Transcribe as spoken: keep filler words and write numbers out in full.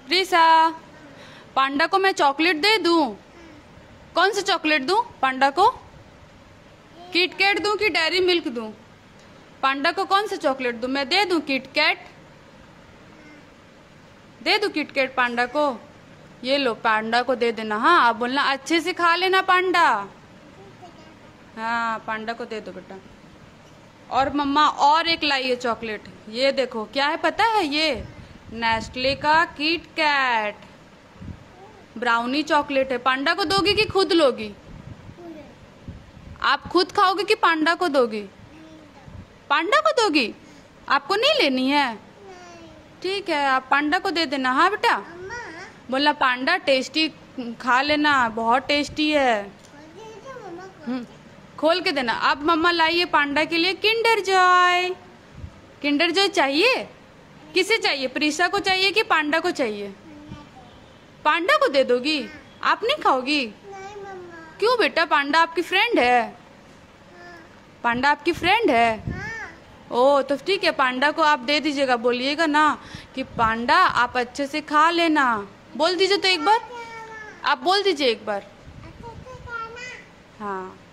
प्रीसा, पांडा को मैं चॉकलेट दे दूं? कौन सा चॉकलेट दूं पांडा को? किटकैट दूं कि डेयरी मिल्क दूं? पांडा को कौन सा चॉकलेट दूं? मैं दे दूं किटकैट? दे दूं किटकैट पांडा को? ये लो, पांडा को दे देना। हाँ, आप बोलना अच्छे से खा लेना पांडा। हाँ, पांडा को दे दो बेटा। और मम्मा और एक लाई है चॉकलेट, ये देखो क्या है पता है? ये नेस्ले का किटकैट ब्राउनी चॉकलेट है। पांडा को दोगी कि खुद लोगी? आप खुद खाओगे कि पांडा को दोगी? पांडा को दोगी? आपको नहीं लेनी है? ठीक है, आप पांडा को दे देना। हाँ बेटा, बोला पांडा टेस्टी खा लेना, बहुत टेस्टी है। हम्म, खोल के देना। अब मम्मा लाइए पांडा के लिए किंडर जॉय। किंडर जॉय चाहिए? किसे चाहिए? प्रीसा को चाहिए कि पांडा को चाहिए? पांडा को दे दोगी? आप नहीं खाओगी? नहीं मम्मा। क्यों बेटा, पांडा आपकी फ्रेंड है? हाँ। पांडा आपकी फ्रेंड है? हाँ। ओ तो ठीक है, पांडा को आप दे दीजिएगा। बोलिएगा ना कि पांडा आप अच्छे से खा लेना। बोल दीजिए तो एक बार, आप बोल दीजिए एक बार। अच्छे से खाना। हाँ।